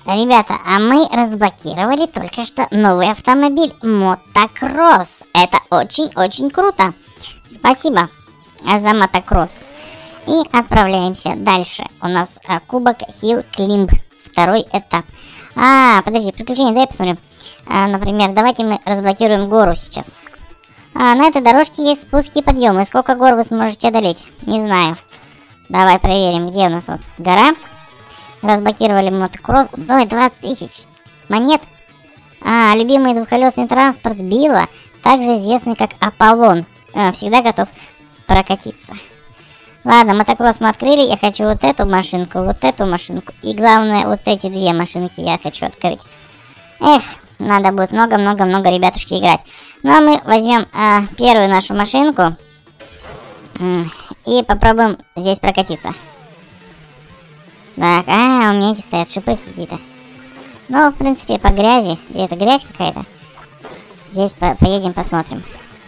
Ребята, а мы разблокировали только что новый автомобиль Мотокросс. Это очень-очень круто. Спасибо за Мотокросс. И отправляемся дальше. У нас кубок Hill Climb. Второй этап. Подожди, приключения, дай я посмотрю. Например, давайте мы разблокируем гору сейчас. На этой дорожке есть спуски и подъемы. Сколько гор вы сможете одолеть? Не знаю. Давай проверим, где у нас вот гора. Разблокировали мотокросс. Стоит 20 тысяч монет. Любимый двухколесный транспорт Билла, также известный как Аполлон. Всегда готов прокатиться. Ладно, мотокросс мы открыли. Я хочу вот эту машинку и главное вот эти две машинки я хочу открыть. Эх, надо будет много-много-много ребятушки играть. Ну а мы возьмем первую нашу машинку и попробуем здесь прокатиться. Так, у меня эти стоят шипы какие-то. Ну, в принципе, по грязи. Где это грязь какая-то? Здесь поедем, посмотрим.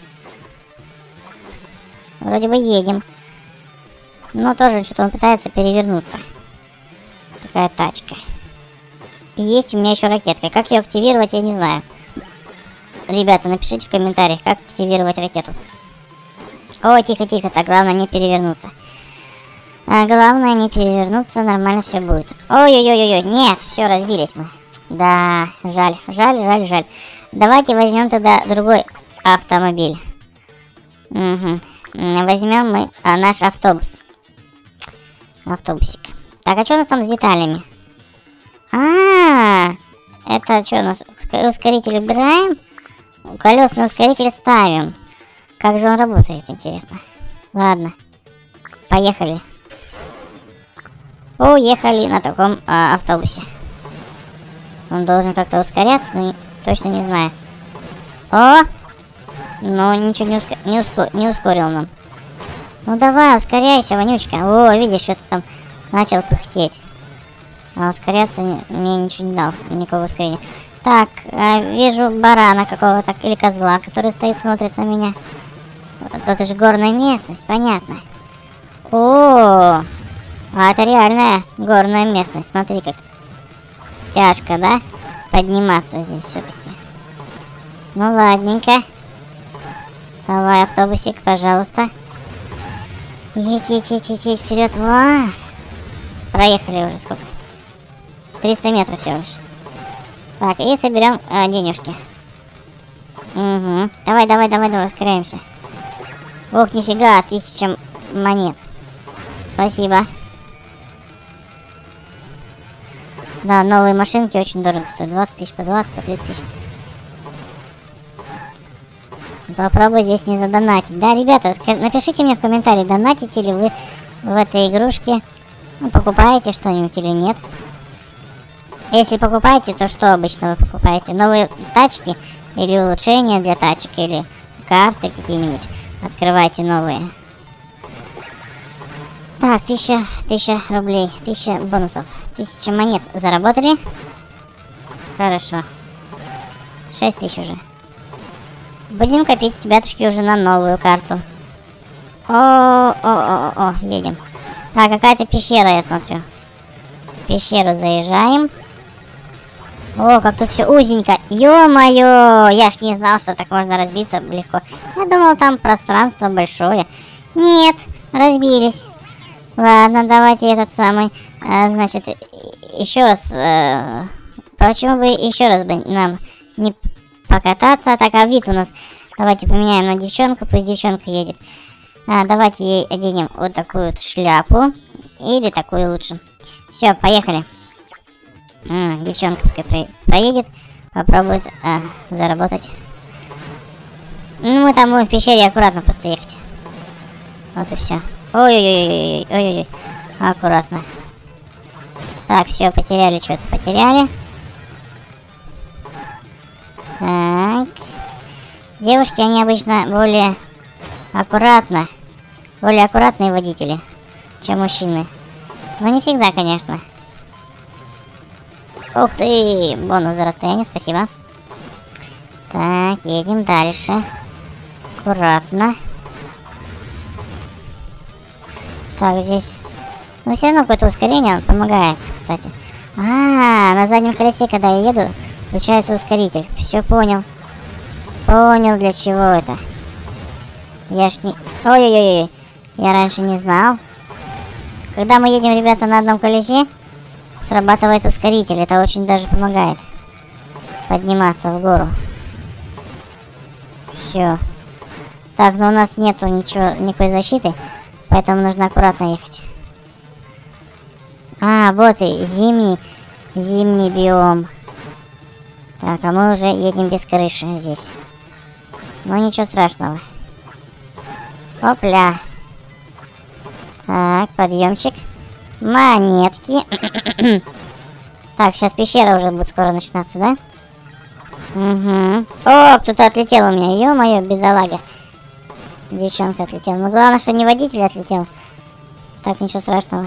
Вроде бы едем. Но тоже что-то он пытается перевернуться. Такая тачка. И есть у меня еще ракетка. Как ее активировать, я не знаю. Ребята, напишите в комментариях, как активировать ракету. О, тихо-тихо, так, главное не перевернуться. Главное не перевернуться, нормально все будет. Ой-ой-ой-ой, нет, все, разбились мы. Да, жаль. Давайте возьмем тогда другой автомобиль. Возьмем мы наш автобус. Автобусик. Так, а что у нас там с деталями? Это что у нас? Ускоритель убираем? Колесный ускоритель ставим. Как же он работает, интересно. Ладно, поехали. Уехали на таком автобусе. Он должен как-то ускоряться, но точно не знаю. Но ничего не ускорил нам. Ну давай, ускоряйся, вонючка. Видишь, что-то там начал пыхтеть. Ускоряться мне ничего не дал, никакого ускорения. Так, вижу барана какого-то или козла, который стоит, смотрит на меня. Это же горная местность, понятно. Это реальная горная местность. Смотри, как тяжко, да? Подниматься здесь все-таки. Ну ладненько. Давай, автобусик, пожалуйста. Едь вперед. Проехали уже сколько? 300 метров всего лишь. Так, и соберем денежки. Давай, ускоряемся. Ох, нифига, 1000 монет. Спасибо. Да, новые машинки очень дорого стоят. 20 тысяч, по 20, по 30 тысяч. Попробуй здесь не задонатить. Да, ребята, напишите мне в комментарии, донатите ли вы в этой игрушке. Покупаете что-нибудь или нет. Если покупаете, то что обычно вы покупаете? Новые тачки или улучшения для тачек, или карты какие-нибудь. Открывайте новые. Так, 1000 рублей, 1000 бонусов, 1000 монет заработали. Хорошо. 6000 уже. Будем копить, ребятушки, уже на новую карту. Едем. Так, какая-то пещера, я смотрю. В пещеру заезжаем. Как тут все узенько. Ё-моё, я ж не знал, что так можно разбиться легко. Я думал, там пространство большое. Нет, разбились. Ладно, давайте этот самый, значит, еще раз, почему бы еще раз бы нам не покататься? Так, вид у нас, давайте поменяем на девчонку, пусть девчонка едет. Давайте ей оденем вот такую вот шляпу, или такую лучше. Все, поехали. Девчонка пускай проедет, попробует заработать. Ну, мы там будем в пещере аккуратно просто ехать. Вот и все. Ой-ой-ой, аккуратно. Так, все, потеряли что-то, потеряли. Так. Девушки, они обычно более аккуратные водители, чем мужчины. Но не всегда, конечно. Ух ты, бонус за расстояние, спасибо. Так, едем дальше. Аккуратно. Так, здесь... Ну, все равно какое-то ускорение помогает, кстати. На заднем колесе, когда я еду, включается ускоритель. Все понял. Понял, для чего это. Я ж не... Ой-ой-ой. Я раньше не знал. Когда мы едем, ребята, на одном колесе, срабатывает ускоритель. Это очень даже помогает подниматься в гору. Все. Так, но у нас нету никакой защиты, поэтому нужно аккуратно ехать. Вот и зимний биом. Так, а мы уже едем без крыши здесь. Ну, ничего страшного. Опля. Так, подъемчик. Монетки. Так, сейчас пещера уже будет скоро начинаться, да? Угу. О, кто-то отлетел у меня. Ё-моё, бедолага. Девчонка отлетела. Но главное, что не водитель отлетел. Так, ничего страшного.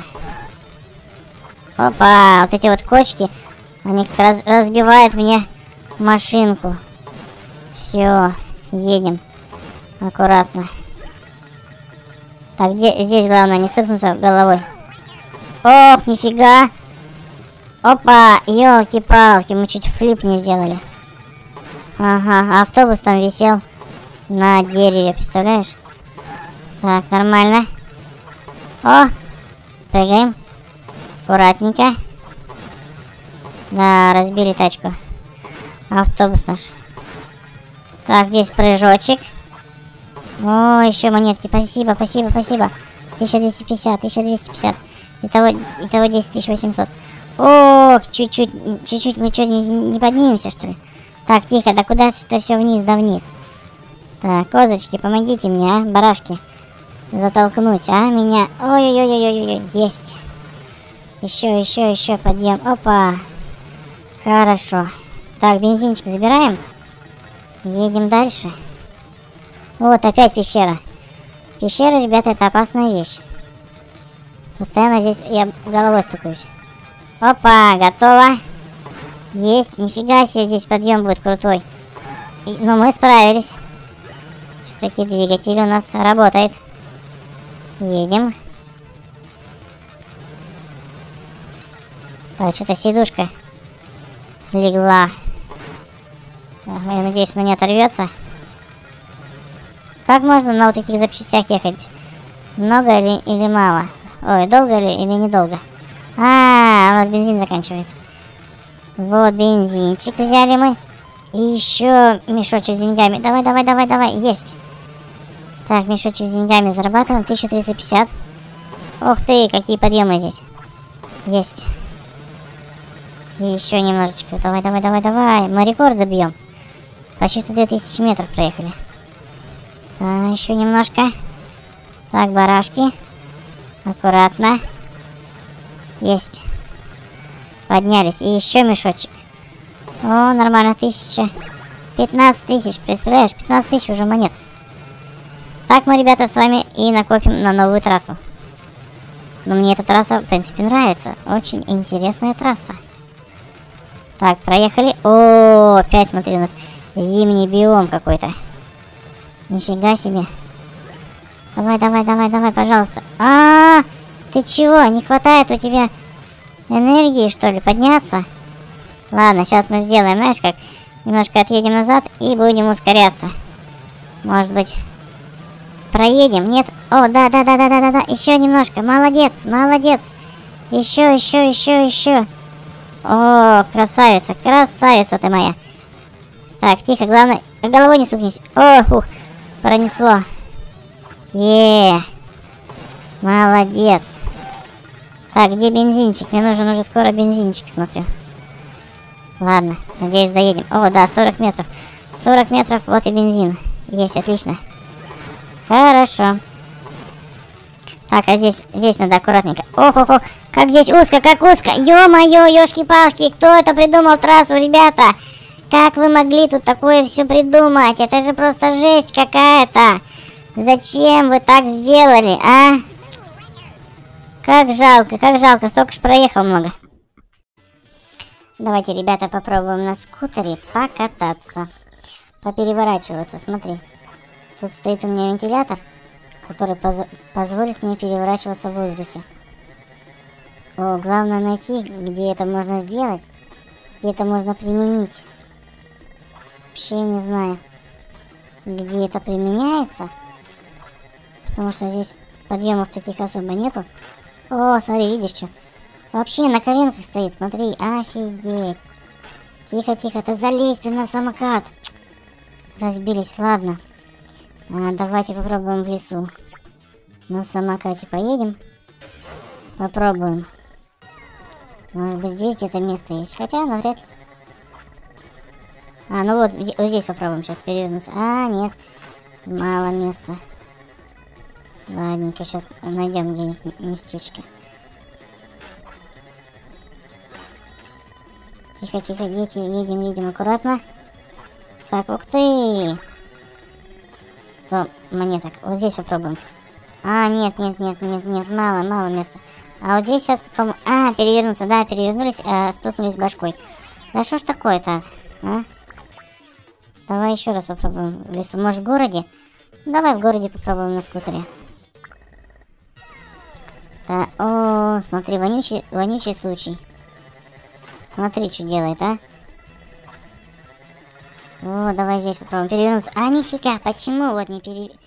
Опа, вот эти вот кочки, они как раз разбивают мне машинку. Все, едем. Аккуратно. Так, здесь главное не стукнуться головой. Ох, нифига. Опа, елки-палки, мы чуть флип не сделали. Ага, автобус там висел на дереве, представляешь? Так, нормально. О, прыгаем. Аккуратненько. Да, разбили тачку. Автобус наш. Так, здесь прыжочек. О, еще монетки. Спасибо, спасибо, спасибо. 1250, 1250. Итого 10800. Ох, чуть-чуть мы что, не поднимемся, что ли? Так, тихо, да куда что все вниз, да вниз. Так, козочки, помогите мне, а, барашки. Затолкнуть, меня. Ой-ой-ой-ой-ой, есть. Еще подъем. Опа. Хорошо. Так, бензинчик забираем. Едем дальше. Вот, опять пещера. Пещера, ребята, это опасная вещь. Постоянно здесь я головой стукаюсь. Опа, готово. Есть, нифига себе, здесь подъем будет крутой. Но мы справились. Все-таки двигатель у нас работает. Едем. Так, что-то сидушка легла. Я надеюсь, она не оторвется. Как можно на вот таких запчастях ехать? Много или мало? Ой, долго или недолго? У нас бензин заканчивается. Вот бензинчик взяли мы. И еще мешочек с деньгами. Давай. Есть. Так, мешочек с деньгами зарабатываем. 1350. Ух ты, какие подъемы здесь. Есть. И еще немножечко. Давай. Мы рекорд добьем. Почти 2000 метров проехали. Так, еще немножко. Так, барашки. Аккуратно. Есть. Поднялись. И еще мешочек. О, нормально, 1000. 15 тысяч, представляешь? 15 тысяч уже монет. Так мы, ребята, с вами и накопим на новую трассу. Но мне эта трасса, в принципе, нравится. Очень интересная трасса. Так, проехали. О, опять, смотри, у нас зимний биом какой-то. Нифига себе. Давай, пожалуйста. Ты чего? Не хватает у тебя энергии, что ли, подняться? Ладно, сейчас мы сделаем, знаешь как? Немножко отъедем назад и будем ускоряться. Может быть, проедем? Нет? О, да. Еще немножко. Молодец. Еще. О, красавица ты моя. Так, тихо, главное, головой не стукнись. Ох, пронесло. Молодец. Так, где бензинчик? Мне нужен уже скоро бензинчик, смотрю. Ладно, надеюсь, доедем. О, да, 40 метров. 40 метров, вот и бензин. Есть, отлично. Хорошо. Так, а здесь надо аккуратненько. Ох, как здесь узко, Ё-моё, ёшки-палки, кто это придумал трассу, ребята? Как вы могли тут такое все придумать? Это же просто жесть какая-то. Зачем вы так сделали, а? Как жалко, столько ж проехал много. Давайте, ребята, попробуем на скутере покататься. Попереворачиваться, смотри. Тут стоит у меня вентилятор, который позволит мне переворачиваться в воздухе. О, главное найти, где это можно сделать. Где это можно применить. Вообще я не знаю, где это применяется. Потому что здесь подъемов таких особо нету. О, смотри, видишь что? Вообще на коленках стоит, смотри, офигеть. Тихо, тихо, ты залезь ты на самокат. Разбились, ладно. Давайте попробуем в лесу. На самокате поедем. Попробуем. Может быть здесь где-то место есть. Хотя навряд ли. Ну вот здесь попробуем сейчас перевернуться. Нет. Мало места. Ладненько, сейчас найдем где-нибудь местечко. Тихо, тихо, дети, едем аккуратно. Так, ух ты! 100 монеток. Вот здесь попробуем. Нет, мало места. А вот здесь сейчас попробуем. Перевернуться, да, перевернулись, стукнулись башкой. Да что ж такое-то, а? Давай еще раз попробуем в лесу. Может, в городе? Давай в городе попробуем на скутере. Да, о, смотри, вонючий случай. Смотри, что делает, а? О, давай здесь попробуем перевернуться. Нифига, почему вот не